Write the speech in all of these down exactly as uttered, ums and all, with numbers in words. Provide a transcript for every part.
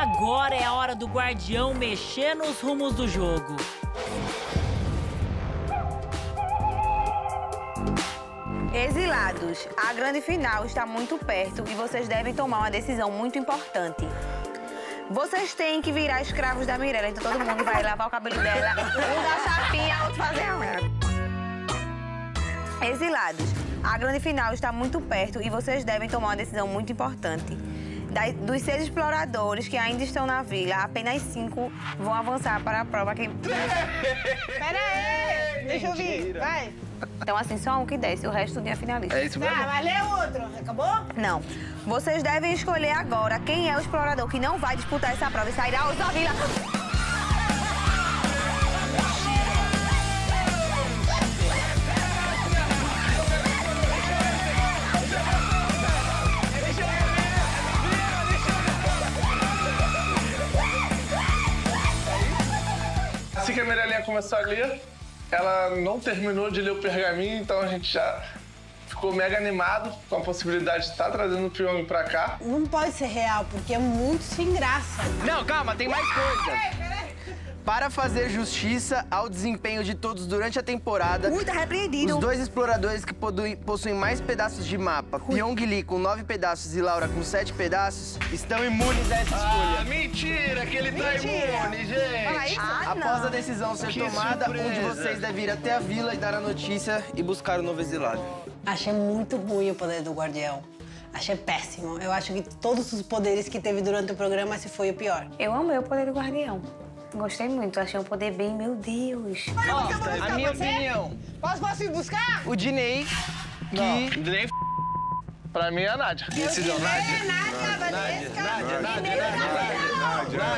agora é a hora do Guardião mexer nos rumos do jogo. Exilados, a grande final está muito perto e vocês devem tomar uma decisão muito importante. Vocês têm que virar escravos da Mirella, então todo mundo vai lavar o cabelo dela, um dar chapinha, outro fazer a merda. Exilados, a grande final está muito perto e vocês devem tomar uma decisão muito importante. Da, dos seis exploradores que ainda estão na vila, apenas cinco vão avançar para a prova. Que... Pera aí! Deixa eu vir, vai! Então, assim, só um que desce, o resto do dia finalista. É isso mesmo? Tá, mas lê outro. Acabou? Não. Vocês devem escolher agora quem é o explorador que não vai disputar essa prova e sairá da vila. Assim que a Mirelinha começou a ler, ela não terminou de ler o pergaminho, então a gente já ficou mega animado com a possibilidade de estar trazendo o Pyong pra cá. Não pode ser real, porque é muito sem graça. Não, calma, tem mais coisa. Para fazer justiça ao desempenho de todos durante a temporada, Muito repreendido. os dois exploradores que possuem mais pedaços de mapa, Pyong Lee com nove pedaços e Laura com sete pedaços, estão imunes a essa escolha. Ah, mentira que ele tá imune, gente! Ah, Após não. a decisão ser Que tomada, surpresa. um de vocês deve ir até a vila e dar a notícia e buscar o novo exilado. Achei muito ruim o poder do Guardião. Achei péssimo. Eu acho que todos os poderes que teve durante o programa, esse foi o pior. Eu amei o poder do Guardião. Gostei muito, achei um poder bem, meu Deus. Ó, a minha opinião, Posso, posso ir buscar? o Dinei, Não, que... nem f... Pra mim é a Nádia. Decisão, Nádia. Nádia, Nádia,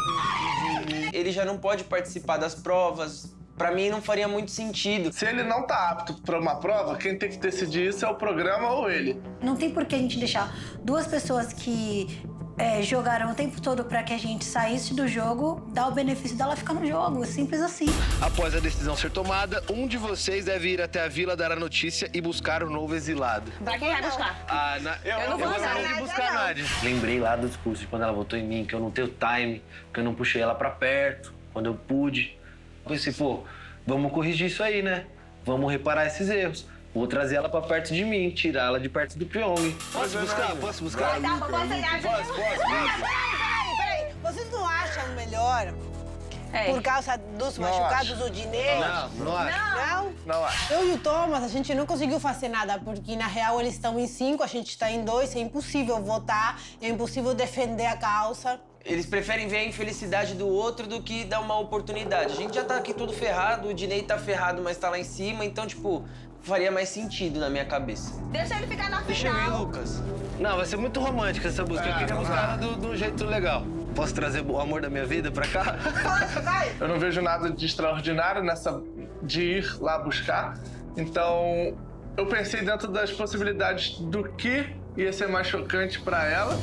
Ele já não pode participar das provas. Pra mim, não faria muito sentido. Se ele não tá apto pra uma prova, quem tem que decidir isso é o programa ou ele. Não tem por que a gente deixar duas pessoas que é, jogaram o tempo todo pra que a gente saísse do jogo, dar o benefício dela ficar no jogo. Simples assim. Após a decisão ser tomada, um de vocês deve ir até a vila dar a notícia e buscar o novo exilado. Pra quem vai buscar? Ah, na... eu, Eu não vou gostaria buscar de buscar a Nádia. Lembrei lá do discurso de quando ela votou em mim, que eu não tenho time, que eu não puxei ela pra perto, quando eu pude. Eu pensei, pô, vamos corrigir isso aí, né? Vamos reparar esses erros. Vou trazer ela pra perto de mim, tirar ela de perto do Pyong. Posso buscar? Posso buscar? Vai dar pra você, Nádia. Posso, posso, Peraí, peraí, peraí. Vocês não acham melhor, É. por causa dos Não machucados acho. do Dinei? Não, não acho. Não? Não acho. Eu e o Thomas, a gente não conseguiu fazer nada, porque na real eles estão em cinco, a gente está em dois, é impossível votar, é impossível defender a causa. Eles preferem ver a infelicidade do outro do que dar uma oportunidade. A gente já tá aqui tudo ferrado, o Dinei tá ferrado, mas tá lá em cima, então, tipo, faria mais sentido na minha cabeça. Deixa ele ficar na Deixa eu ir, final. Lucas. Não, vai ser muito romântica essa busca. Eu queria buscar ela do- de um jeito legal. Posso trazer o amor da minha vida pra cá? Eu não vejo nada de extraordinário nessa de ir lá buscar. Então, eu pensei dentro das possibilidades do que ia ser mais chocante pra ela.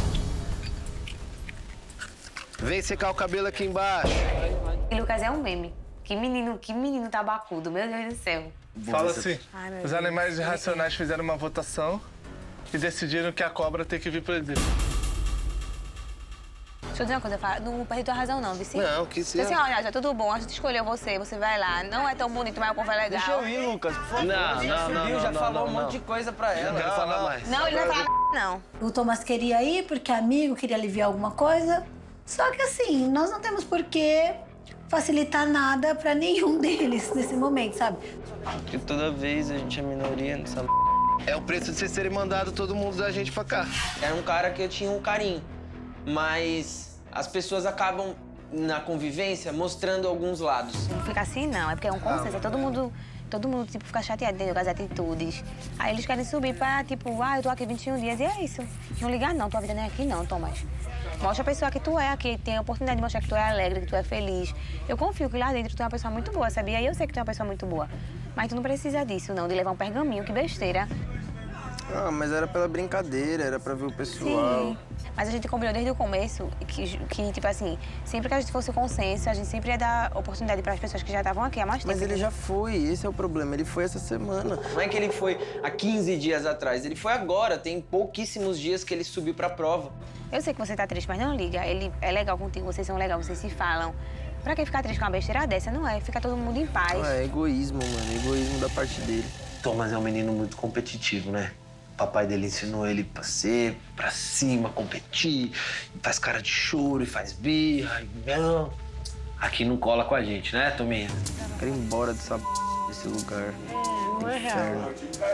Vem secar o cabelo aqui embaixo. E Lucas é um meme. Que menino, que menino tabacudo, meu Deus do céu. Fala assim, Ai, meu os Deus. animais irracionais fizeram uma votação e decidiram que a cobra tem que vir pro exílio. Deixa eu dizer uma coisa, Fá, não perdi tua razão não, Vici. Não, que Assim, seja. olha, já tudo bom, a gente escolheu você, você vai lá. Não é tão bonito, mas o povo é legal. Deixa eu ir, Lucas, por favor. Não, A gente não, subiu, não, já não, falou não, um monte não. de coisa pra Eu não ela. quero falar mais. Não, ele não vai falar não. O Thomas queria ir porque é amigo, queria aliviar alguma coisa. Só que assim, nós não temos por que facilitar nada pra nenhum deles nesse momento, sabe? Porque toda vez a gente é minoria nessa... É o preço de vocês terem mandado todo mundo da gente pra cá. Era um cara que eu tinha um carinho, mas as pessoas acabam, na convivência, mostrando alguns lados. Não fica assim não, é porque é um consenso, é todo mundo... Todo mundo, tipo, fica chateado entendeu, com as atitudes. Aí eles querem subir pra, tipo, ah, eu tô aqui vinte e um dias e é isso. Não ligar não, tua vida não é aqui não, Thomas. Mostra a pessoa que tu é aqui, tem a oportunidade de mostrar que tu é alegre, que tu é feliz. Eu confio que lá dentro tu é uma pessoa muito boa, sabia? E eu sei que tu é uma pessoa muito boa. Mas tu não precisa disso, não, de levar um pergaminho, que besteira. Ah, mas era pela brincadeira, era pra ver o pessoal. Sim. Mas a gente combinou desde o começo que, que, tipo assim, sempre que a gente fosse o consenso, a gente sempre ia dar oportunidade para as pessoas que já estavam aqui há mais tempo. Mas ele já foi, esse é o problema, ele foi essa semana. Não é que ele foi há quinze dias atrás, ele foi agora, tem pouquíssimos dias que ele subiu pra prova. Eu sei que você tá triste, mas não liga. Ele é legal contigo, vocês são legais, vocês se falam. Pra que ficar triste com uma besteira dessa? Não é, fica todo mundo em paz. Ah, é egoísmo, mano, egoísmo da parte dele. Thomas é um menino muito competitivo, né? O papai dele ensinou ele pra ser pra cima, competir, faz cara de choro e faz birra, e não. Aqui não cola com a gente, né, Tominha? Quero ir embora dessa desse lugar. É, não é real.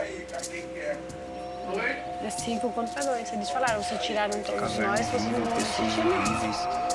É cinco contra dois. Eles falaram, se tiraram todos nós, vocês não vão sentir mais.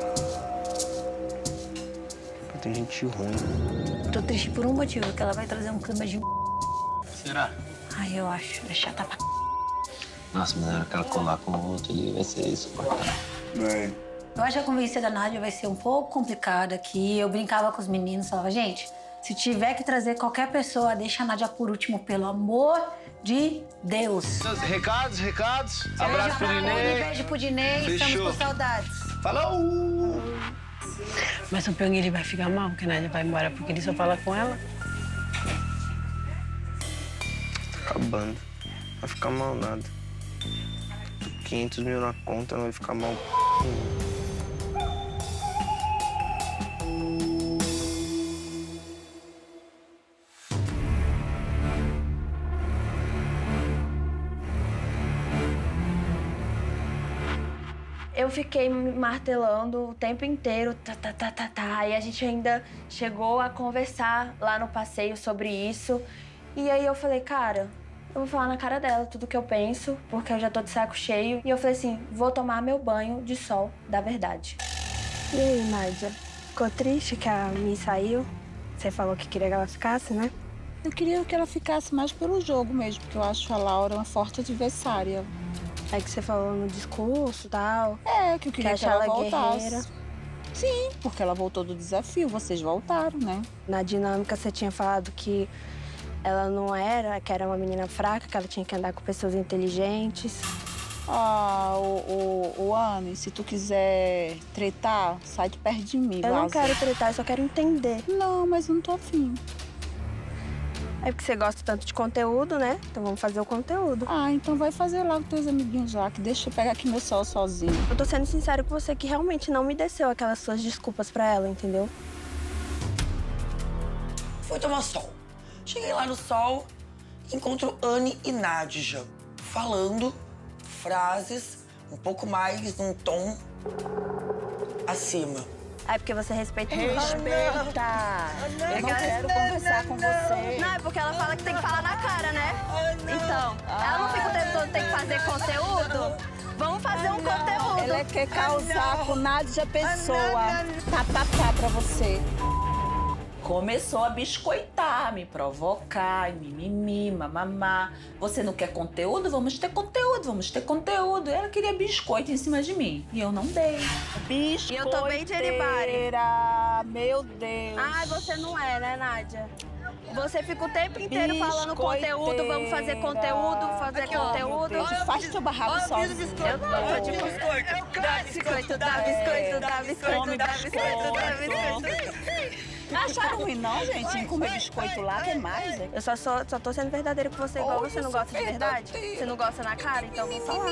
Tem gente ruim. Tô triste por um motivo, que ela vai trazer um clima de... Será? Ai, eu acho. É chata pra... Nossa, mas na hora que ela colar com o outro ali, vai ser insuportável. Vai. Eu acho que a convivência da Nádia vai ser um pouco complicada aqui. Eu brincava com os meninos, falava, gente, se tiver que trazer qualquer pessoa, deixa a Nádia por último, pelo amor de Deus. Recados, recados. Abraço pro Dinei. Beijo pro Dinei, Fechou. estamos com saudades. Falou! Mas o Pyong, ele vai ficar mal, porque a Nádia vai embora porque ele só fala com ela. Tá acabando. Vai ficar mal nada. quinhentos mil na conta, não vai ficar mal. Eu fiquei me martelando o tempo inteiro, tá, tá, tá, tá, tá. E a gente ainda chegou a conversar lá no passeio sobre isso. E aí eu falei, cara, eu vou falar na cara dela tudo que eu penso, porque eu já tô de saco cheio. E eu falei assim, vou tomar meu banho de sol da verdade. E aí, Nádia? Ficou triste que a Mi saiu? Você falou que queria que ela ficasse, né? Eu queria que ela ficasse mais pelo jogo mesmo, porque eu acho a Laura uma forte adversária. É que você falou no discurso e tal. É, que eu queria que, que ela, ela voltasse. guerreira. Sim, porque ela voltou do desafio, vocês voltaram, né? Na dinâmica você tinha falado que ela não era, que era uma menina fraca, que ela tinha que andar com pessoas inteligentes. Ah, o, o, o Anne, se tu quiser tretar, sai de perto de mim, Eu não vaza. quero tretar, eu só quero entender. Não, mas não tô afim. É porque você gosta tanto de conteúdo, né? Então vamos fazer o conteúdo. Ah, então vai fazer lá com teus amiguinhos lá, que deixa eu pegar aqui meu sol sozinho. Eu tô sendo sincero com você que realmente não me desceu aquelas suas desculpas pra ela, entendeu? Fui tomar sol. Cheguei lá no sol, encontro Anne e Nádia falando frases um pouco mais num tom acima. É porque você respeita Respeita! Eu não quero conversar com você. Não, é porque ela fala que tem que falar na cara, né? Então, ela não fica o tempo todo tem que fazer conteúdo? Vamos fazer um conteúdo. Ela quer causar com Nádia Pessoa. Tá, tá, tá pra você. Começou a biscoitar, me provocar, mimimi, mamamá. Você não quer conteúdo? Vamos ter conteúdo, vamos ter conteúdo. Ela queria biscoito em cima de mim e eu não dei. E eu tô bem de anibare. Meu Deus. Ah, você não é, né, Nádia? Você fica o tempo inteiro falando conteúdo, vamos fazer conteúdo, fazer Aqui, conteúdo. Ó, faz teu barraco sozinho. Eu não, eu de biscoito. Dá biscoito, dá biscoito, dá biscoito, dá biscoito, dá biscoito. Não acharam ruim não, gente, em comer biscoito lá, tem mais, é? Eu só, só, só tô sendo verdadeira com você, igual Olha, você não eu sou gosta de verdade. Você não gosta na cara, então vou falar.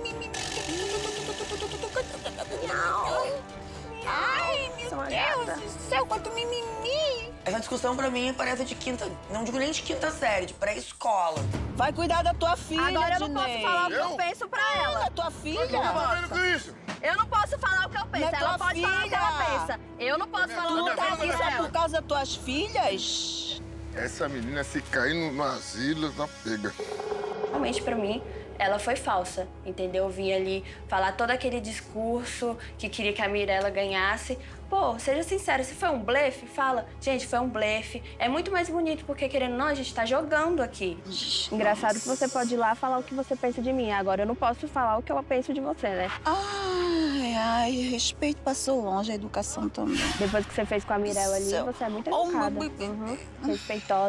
Ai, meu Deus gata. do céu, quanto mimimi. Essa discussão pra mim parece de quinta, não digo nem de quinta série, de pré-escola. Vai cuidar da tua filha, Agora eu não Dinei. posso falar o que eu penso pra ela. Da tua filha? com isso? Eu não posso falar o que eu penso. Da Ela tua pode falar o que ela filha. pensa. Eu não posso falar Tu o que eu tá penso aqui pra só ela. por causa das tuas filhas? Essa menina, se cair no, no asilo, tá pega. Realmente, pra mim, ela foi falsa, entendeu? Eu vim ali falar todo aquele discurso que queria que a Mirella ganhasse. Pô, seja sincero, se foi um blefe, fala. Gente, foi um blefe. É muito mais bonito, porque querendo ou não, a gente tá jogando aqui. Engraçado que você pode ir lá falar o que você pensa de mim. Agora eu não posso falar o que eu penso de você, né? Ai, ai, respeito passou longe, a educação também. Depois que você fez com a Mirella ali, Céu. você é muito Oh, educada. meu bebê. Uhum, respeitosa.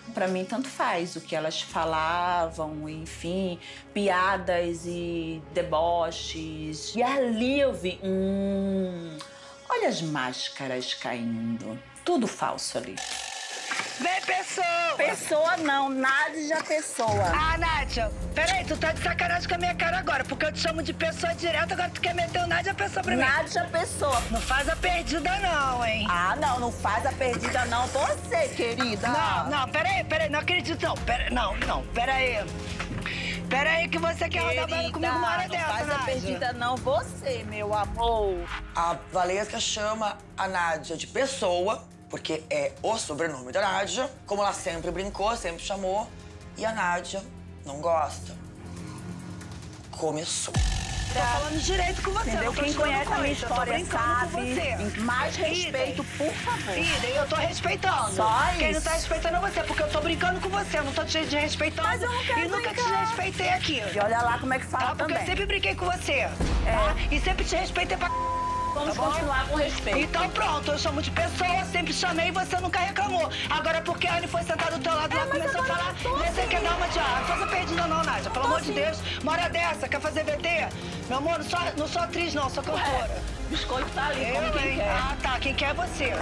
Pra mim, tanto faz o que elas falavam, enfim, piadas e deboches. E ali eu vi, hum, olha as máscaras caindo. Tudo falso ali. Vem, pessoa! Pessoa não, Nádia Pessoa. Ah, Nádia, peraí, tu tá de sacanagem com a minha cara agora, porque eu te chamo de pessoa direto, agora tu quer meter o Nádia Pessoa pra mim. Nádia Pessoa. Não faz a perdida não, hein? Ah, não, não faz a perdida não, você, querida. Não, não, peraí, peraí, não acredito não, pera, não, não, peraí. Peraí que você quer rodar banda comigo uma hora dessa, Nádia. Não faz a perdida não, você, meu amor. A Valesca chama a Nádia de Pessoa, porque é o sobrenome da Nádia, como ela sempre brincou, sempre chamou, e a Nádia não gosta. Começou. Tô falando direito com você. Entendeu? Quem conhece a minha história sabe. Mais respeito, por favor. Ida, eu tô respeitando. Só isso. Quem não tá respeitando é você, porque eu tô brincando com você. Eu não tô te respeitando. Mas eu não quero E nunca brincar. te respeitei aqui. E olha lá como é que fala tá? Porque também. eu sempre brinquei com você. Tá? E sempre te respeitei pra... Vamos tá bom? continuar com respeito. Então pronto, eu chamo de pessoa, sempre chamei e você nunca reclamou. Agora porque a Anne foi sentada do teu lado, ela começou a falar, você quer dar uma de ar. Não faz a perdida não, Nádia, pelo amor de Deus. Uma hora dessa, quer fazer V T? Meu amor, não sou, não sou atriz não, sou cantora. O biscoito tá ali, eu, como quem hein? quer. Ah, tá, quem quer é você.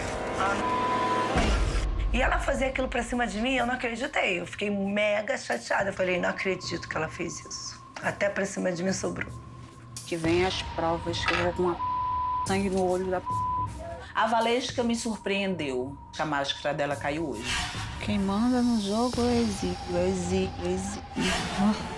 Ah. E ela fazer aquilo pra cima de mim, eu não acreditei. Eu fiquei mega chateada. Eu falei, não acredito que ela fez isso. Até pra cima de mim sobrou. Que vem as provas, que eu vou com uma sangue no olho da... A Valesca me surpreendeu, que a máscara dela caiu hoje. Quem manda no jogo é exíguo, é exíguo, é exíguo.